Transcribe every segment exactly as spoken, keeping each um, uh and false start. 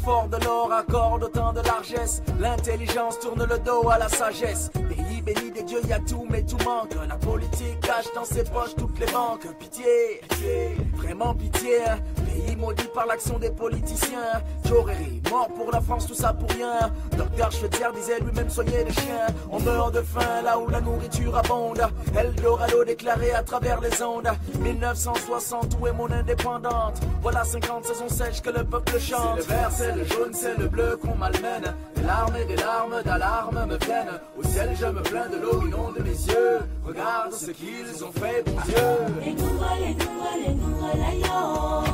fort de l'or accorde autant de largesse. L'intelligence tourne le dos à la sagesse. Pays béni des dieux, y a tout mais tout manque. La politique cache dans ses poches toutes les banques. Pitié, pitié, vraiment pitié. Pays maudit par l'action des politiciens. Joreri, mort pour la France, tout ça pour rien. Docteur Schweitzer disait lui-même soigner les chiens. On meurt de faim là où la nourriture abonde. Eldorado déclaré à travers les ondes. mille neuf cent soixante, où est mon indépendante? Voilà cinquante saisons sèches que le peuple chante. C'est le vert, c'est le jaune, c'est le bleu qu'on malmène. Des larmes et des larmes d'alarme me viennent. Au ciel je me plains de l'eau inonde mes yeux. Regarde ce qu'ils ont fait, bon Dieu. Et nous voilà, et nous voilà, et nous voilà, yo.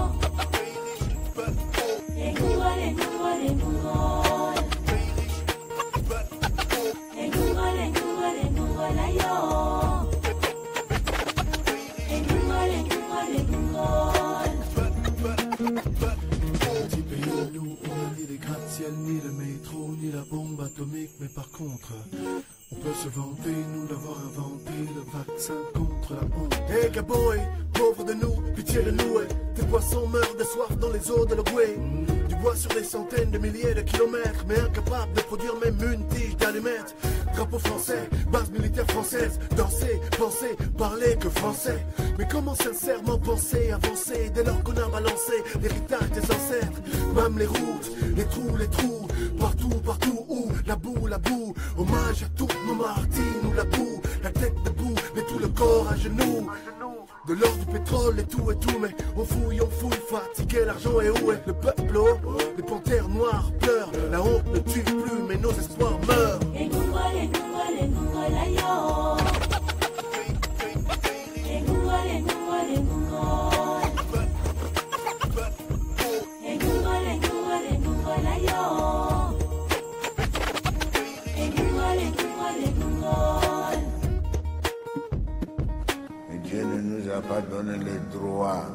Et nous voilà, et nous voilà, et nous voilà. Et nous voilà, et nous voilà, et nous voilà, yo. Et nous voilà, et nous voilà, et nous voilà. Petit pays, nous, on a ni les gratte-ciel, ni le métro, ni la bombe atomique, mais par contre, on peut se vanter, nous, d'avoir inventé le vaccin contre la honte. Hey Gaboy, pauvre de nous, pitié de nous, hey. Tes poissons meurent de soif dans les eaux de l'Ogooué. Mm. Du bois sur des centaines de milliers de kilomètres, mais incapable de produire même une tige d'allumettes. Drapeau français, base militaire française, danser, penser, parler que français. Mais comment sincèrement penser, avancer, dès lors qu'on a balancé l'héritage des ancêtres? Même les routes, les trous, les trous, partout, partout où la boue, la boue. Hommage à toutes nos martyrs, nous la boue, la tête debout, mais tout le corps à genoux. De l'or, du pétrole et tout et tout, mais on fouille, on fouille, fatigué, l'argent est où est le peuple? Oh, les panthères noires pleurent, la honte ne tue plus, mais nos espoirs meurent. Et nous voilà, et nous voilà, et nous voilà, yo. Et nous voilà, et nous voilà, et nous voilà. Et nous voilà, et nous voilà, et nous voilà, yo. Et nous voilà, et nous voilà, et nous voilà. Mais Dieu ne nous a pas donné le droit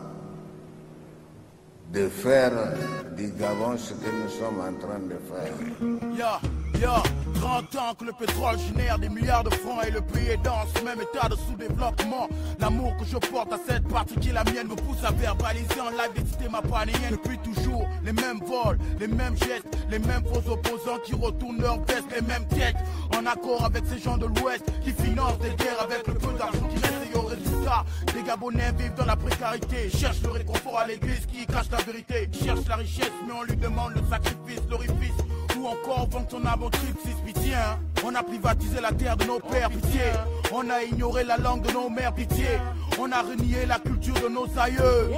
de faire du Gabon ce que nous sommes en train de faire. Ya, ya, trente ans que le pétrole génère des milliards de francs et le pays est dans ce même état de sous-développement. L'amour que je porte à cette partie qui est la mienne me pousse à verbaliser en live des systèmes apaniens. Depuis toujours, les mêmes vols, les mêmes gestes, les mêmes faux opposants qui retournent leur veste, les mêmes têtes. En accord avec ces gens de l'Ouest qui financent des guerres avec le peu d'argent qui reste et au résultat. Les Gabonais vivent dans la précarité, cherchent le réconfort à l'église qui cache la vérité. Cherche la richesse mais on lui demande le sacrifice, l'orifice. Ou encore vendre son âme au trip six pitié, hein. On a privatisé la terre de nos pères, pitié. On a ignoré la langue de nos mères, pitié. On a renié la culture de nos aïeux.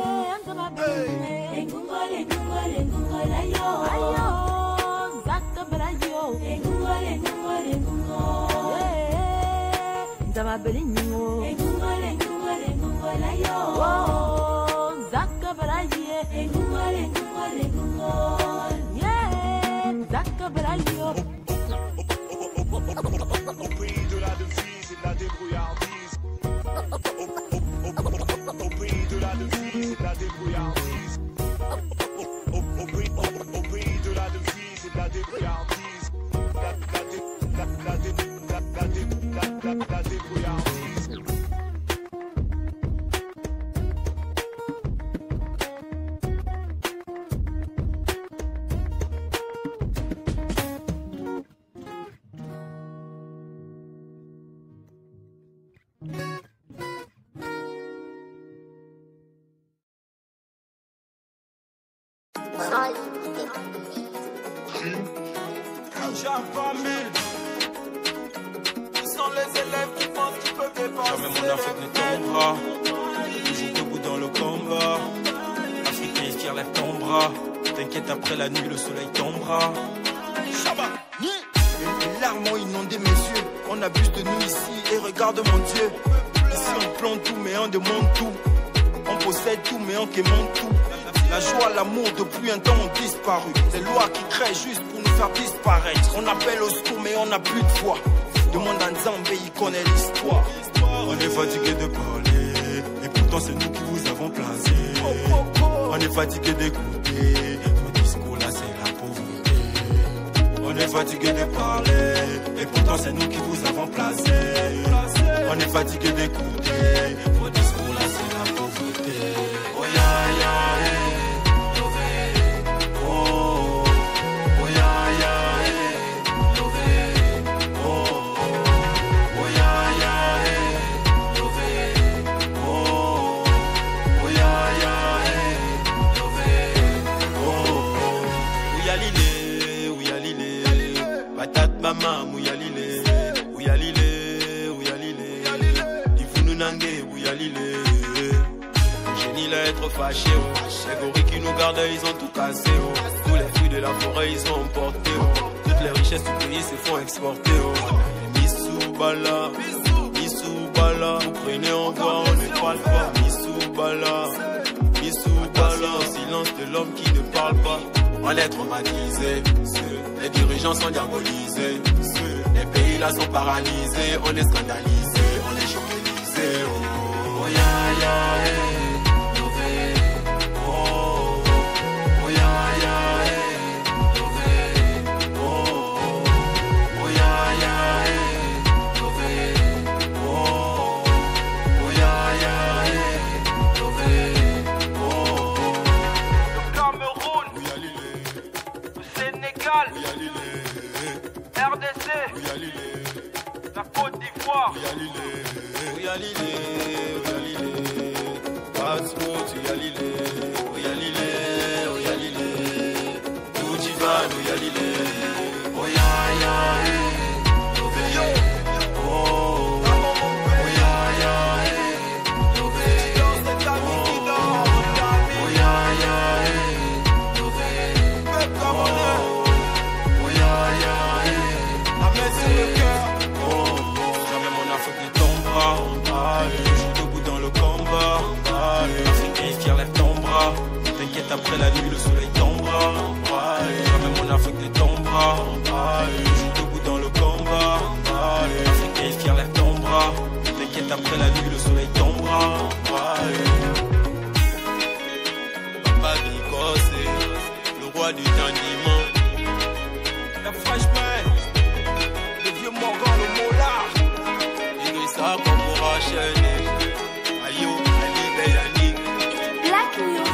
Et nous voilà, et nous voilà, et nous voilà, yo. Ayo, zaka brayo. Et nous voilà, et nous voilà, et nous voilà. Zama belinho. Et nous voilà, et nous voilà, et nous voilà, yo. Zaka brayo. Et nous voilà, et nous voilà, et nous voilà. Zaka brayo. Au pays de la devise et de la débrouillardise. Au pays de la devise et de la débrouillardise. Au pays de la devise et de la débrouillardise. La débrouillardise. Sont les élèves qui pensent qu'ils peuvent dépasser. Jamais mon Afrique ne tombera. Toujours debout dans le combat. Africain qui relève ton bras. T'inquiète, après la nuit, le soleil tombera. Shabbat. Les larmes ont inondé mes yeux. On abuse de nous ici et regarde mon Dieu. Ici on plante tout mais on demande tout. On possède tout mais on quémande tout. La joie, l'amour depuis un temps ont disparu. Des lois qui créent juste pour nous faire disparaître. On appelle au secours mais on n'a plus de foi. Demande à Nzambé, il connaît l'histoire. On est fatigué de parler, et pourtant c'est nous qui vous avons placé. On est fatigué d'écouter, vos discours là c'est la pauvreté. On est fatigué de parler, et pourtant c'est nous qui vous avons placé. On est fatigué d'écouter, vos discours là c'est la pauvreté. Oh ya ya, eh, oh, Mama Mouyalile, Mouyalile, Mouyalile, Divounou Nangue, Mouyalile. Génie là être fâché, oh. Les gorilles qui nous gardent, ils ont tout cassé, oh. Tous les fruits de la forêt, ils sont emportés, oh. Toutes les richesses du pays se font exporter, oh. Missou Bala, Missou Bala, vous prenez en voix, on ne parle pas. Missou Bala, Missou Bala, au silence de l'homme qui ne parle pas. On est traumatisé, les dirigeants sont diabolisés, les pays là sont paralysés, on est scandalisé, on est choqué, oh, oh ya ya, eh. R D C, la Côte d'Ivoire, après la nuit, le soleil tombera. Jamais mon Afrique ne tombera. Joue debout dans le combat. Africain est fier, lève ton bras. T'inquiète, après la nuit, le soleil tombera. Papa Biko, c'est le roi du dandiment. La freshman, le vieux Morgan, le molar. Idrissa, Komora, Chené. Ayo, Ali, Beyani. Black Music.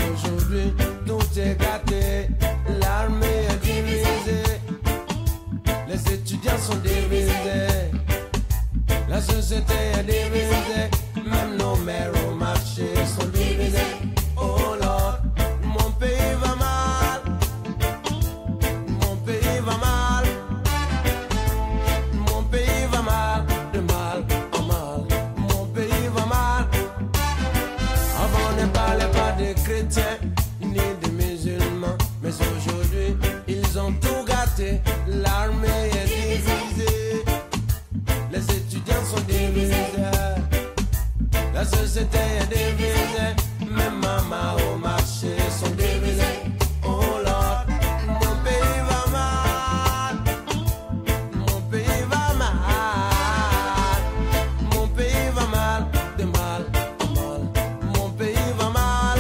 aujourd'hui tout est gâté. L'armée est divisée, les étudiants sont divisés, la société est divisée, même nos mères au marché sont divisés. Oh Lord, mon pays va mal, mon pays va mal, mon pays va mal, de mal en mal, mon pays va mal. Avant ne parlait pas des chrétiens ni des musulmans, mais aujourd'hui ils ont tout gâté. L'armée est divisée, les étudiants sont divisés, la société est divisée, même maman au marché sont divisés. Oh Lord, mon pays va mal, mon pays va mal, mon pays va mal, de mal en mal, mon pays va mal.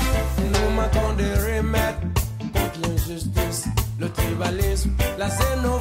Nous manquons des remèdes contre l'injustice, le tribalisme, la xénophobie.